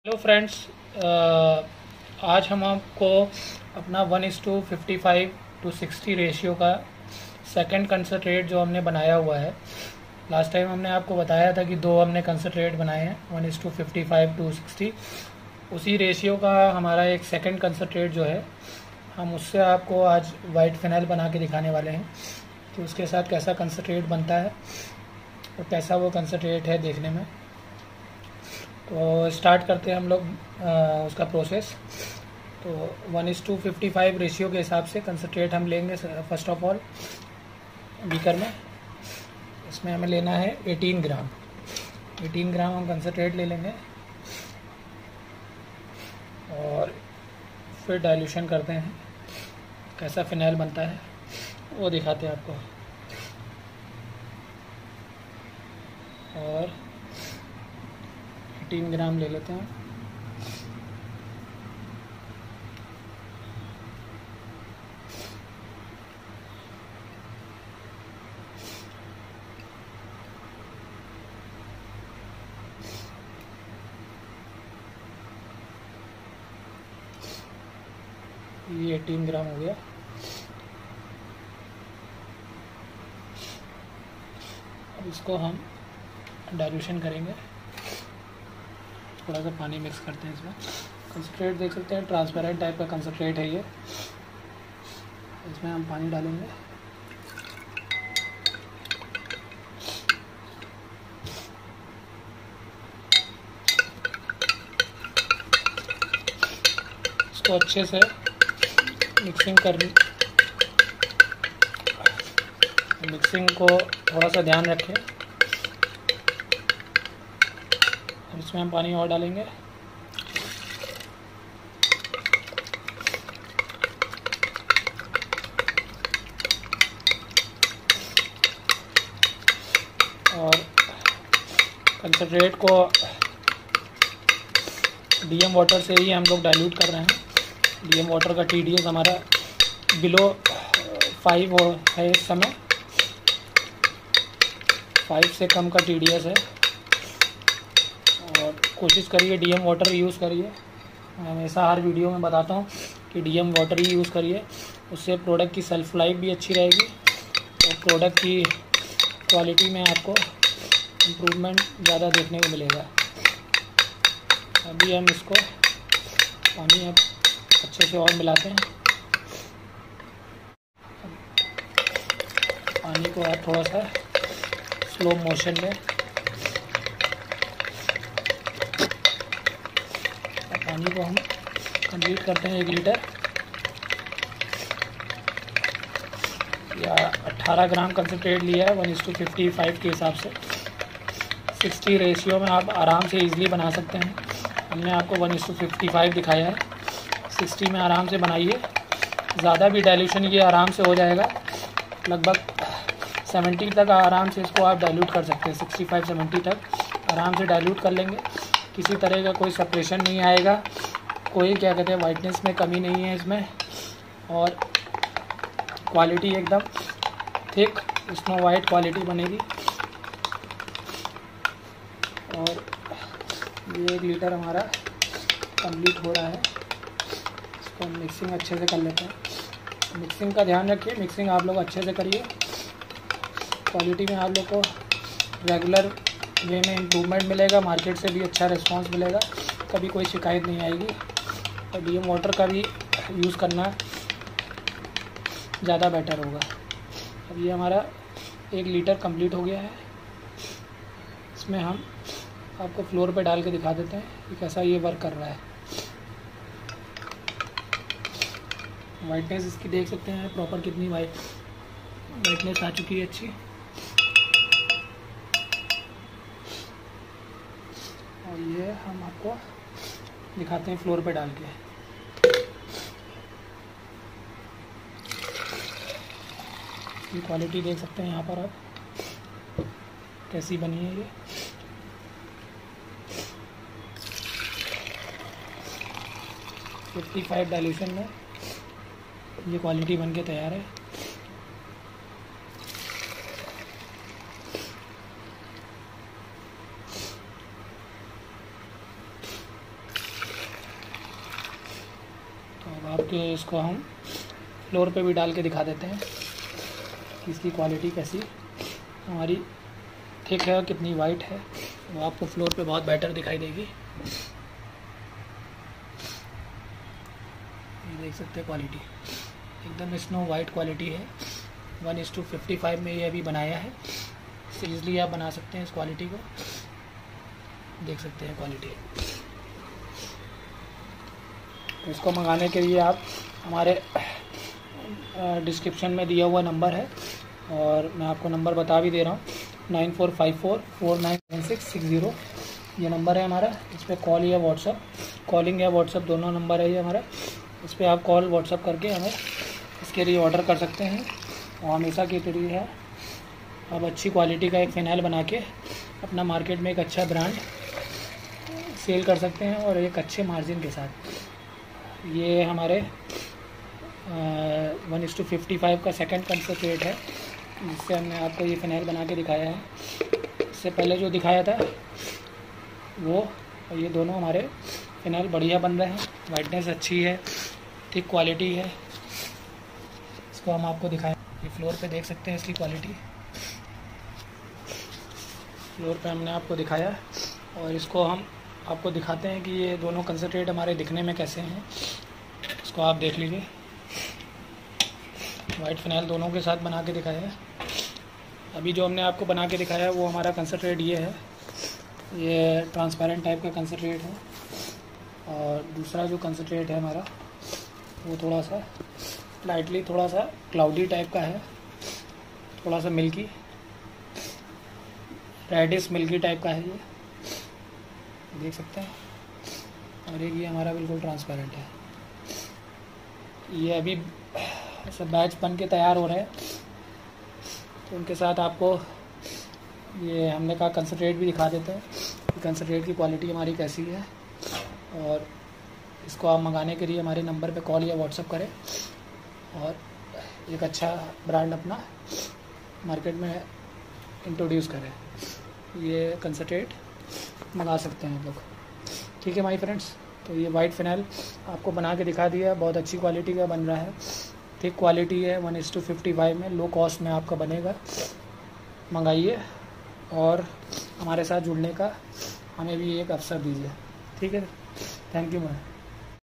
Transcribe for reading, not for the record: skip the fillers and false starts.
Hello friends, आज हम आपको अपना 1:55:60 रेशियो का सेकंड कंसंट्रेट जो हमने बनाया हुआ है। लास्ट टाइम हमने आपको बताया था कि दो हमने कंसंट्रेट बनाए हैं 1:55:60। उसी रेशियो का हमारा एक सेकंड कंसंट्रेट जो है, हम उससे आपको आज वाइट फिनाइल बना के दिखाने वाले हैं कि उसके साथ कैसा कंसंट्रेट बनता है और कैसा वो कंसंट्रेट है देखने में। तो स्टार्ट करते हैं हम लोग उसका प्रोसेस। तो 1:55 रेशियो के हिसाब से कंसंट्रेट हम लेंगे। फर्स्ट ऑफ ऑल बीकर में इसमें हमें लेना है 18 ग्राम हम कंसंट्रेट ले लेंगे और फिर डाइल्यूशन करते हैं। कैसा फिनाइल बनता है वो दिखाते हैं आपको। और 18 ग्राम ले लेते हैं। ये 18 ग्राम हो गया। अब इसको हम डाइल्यूशन करेंगे। थोड़ा सा पानी मिक्स करते हैं इसमें। कंसंट्रेट देख सकते हैं, ट्रांसपेरेंट टाइप का कंसंट्रेट है ये। इसमें हम पानी डालेंगे। इसको अच्छे से मिक्सिंग को थोड़ा सा ध्यान रखें। इसमें हम पानी और डालेंगे। और कंसंट्रेट को डीएम वाटर से ही हम लोग डाइल्यूट कर रहे हैं। डीएम वाटर का टीडीएस हमारा बिलो 5 है इस समय। 5 से कम का टीडीएस है। और कोशिश करिए डीएम वाटर यूज़ करिए। मैं हमेशा हर वीडियो में बताता हूँ कि डीएम वाटर ही यूज़ करिए। उससे प्रोडक्ट की सेल्फ लाइफ भी अच्छी रहेगी और प्रोडक्ट की क्वालिटी में आपको इम्प्रूवमेंट ज़्यादा देखने को मिलेगा। अभी हम इसको पानी अब अच्छे से और मिलाते हैं। पानी को आप थोड़ा सा स्लो मोशन में, पानी को हम कंप्लीट करते हैं 1 लीटर या 18 ग्राम कंसंट्रेट लिया है 1:55 के हिसाब से। 60 रेशियो में आप आराम से इजीली बना सकते हैं। हमने आपको 1:55 दिखाया है। 60 में आराम से बनाइए। ज़्यादा भी डाइल्यूशन ये आराम से हो जाएगा। लगभग 70 तक आराम से इसको आप डाइल्यूट कर सकते हैं। 65-70 तक आराम से डाइल्यूट कर लेंगे। किसी तरह का कोई सेपरेशन नहीं आएगा, कोई क्या कहते हैं वाइटनेस में कमी नहीं है इसमें। और क्वालिटी एकदम थिक स्नो वाइट क्वालिटी बनेगी। और ये 1 लीटर हमारा कंप्लीट हो रहा है। इसको हम मिक्सिंग अच्छे से कर लेते हैं। मिक्सिंग का ध्यान रखिए, मिक्सिंग आप लोग अच्छे से करिए। क्वालिटी में आप लोग को रेगुलर वे में इम्प्रूवमेंट मिलेगा। मार्केट से भी अच्छा रिस्पांस मिलेगा, कभी कोई शिकायत नहीं आएगी। और डीएम वाटर का भी यूज़ करना ज़्यादा बेटर होगा। अब ये हमारा 1 लीटर कंप्लीट हो गया है। इसमें हम आपको फ्लोर पे डाल के दिखा देते हैं कि कैसा ये वर्क कर रहा है। वाइटनेस इसकी देख सकते हैं प्रॉपर कितनी वाइटनेस आ चुकी है अच्छी। और ये हम आपको दिखाते हैं फ्लोर पे डाल के। ये क्वालिटी देख सकते हैं यहाँ पर आप कैसी बनी है। ये 55 डाइल्यूशन में ये क्वालिटी बन के तैयार है। आपके इसको हम फ्लोर पे भी डाल के दिखा देते हैं कि इसकी क्वालिटी कैसी हमारी थिक है और कितनी वाइट है, वो आपको फ्लोर पे बहुत बेटर दिखाई देगी। ये देख सकते हैं क्वालिटी एकदम स्नो वाइट क्वालिटी है। 1:55 में ये अभी बनाया है, ईज़िली आप बना सकते हैं इस क्वालिटी को। देख सकते हैं क्वालिटी। तो इसको मंगाने के लिए आप हमारे डिस्क्रिप्शन में दिया हुआ नंबर है, और मैं आपको नंबर बता भी दे रहा हूँ, 9454499660 ये नंबर है हमारा। इस पर कॉल या व्हाट्सअप, कॉलिंग या व्हाट्सअप दोनों नंबर है ये हमारा। इस पर आप कॉल व्हाट्सअप करके हमें इसके लिए ऑर्डर कर सकते हैं। और हमेशा की तरह है, आप अच्छी क्वालिटी का एक फ़िनाइल बना के अपना मार्केट में एक अच्छा ब्रांड सेल कर सकते हैं, और एक अच्छे मार्जिन के साथ। ये हमारे 1:55 का सेकंड कंसंट्रेट है, जिससे हमने आपको ये फ़िनाइल बना के दिखाया है। इससे पहले जो दिखाया था वो, और ये दोनों हमारे फ़िनाइल बढ़िया बन रहे हैं। वाइटनेस अच्छी है, थिक क्वालिटी है। इसको हम आपको दिखाएं, ये फ्लोर पे देख सकते हैं इसकी क्वालिटी। फ्लोर पे हमने आपको दिखाया, और इसको हम आपको दिखाते हैं कि ये दोनों कंसंट्रेट हमारे दिखने में कैसे हैं। इसको आप देख लीजिए, वाइट फ़िनाइल दोनों के साथ बना के दिखाया है। अभी जो हमने आपको बना के दिखाया है वो हमारा कंसंट्रेट ये है, ये ट्रांसपेरेंट टाइप का कंसंट्रेट है। और दूसरा जो कंसंट्रेट है हमारा वो थोड़ा सा लाइटली, थोड़ा सा क्लाउडी टाइप का है, थोड़ा सा मिल्की, रेडिश मिल्की टाइप का है ये, देख सकते हैं। और एक ये हमारा बिल्कुल ट्रांसपेरेंट है। ये अभी सब बैच बन के तैयार हो रहे हैं, तो उनके साथ आपको ये हमने कहा कंसंट्रेट भी दिखा देते हैं कि कंसंट्रेट की क्वालिटी हमारी कैसी है। और इसको आप मंगाने के लिए हमारे नंबर पे कॉल या व्हाट्सअप करें, और एक अच्छा ब्रांड अपना मार्केट में इंट्रोड्यूस करें। ये कंसंट्रेट मंगा सकते हैं आप लोग। ठीक है माय फ्रेंड्स, तो ये वाइट फ़िनाइल आपको बना के दिखा दिया, बहुत अच्छी क्वालिटी का बन रहा है, थिक क्वालिटी है। 1:55 में लो कॉस्ट में आपका बनेगा। मंगाइए और हमारे साथ जुड़ने का हमें भी एक अवसर दीजिए। ठीक है, थैंक यू मैम।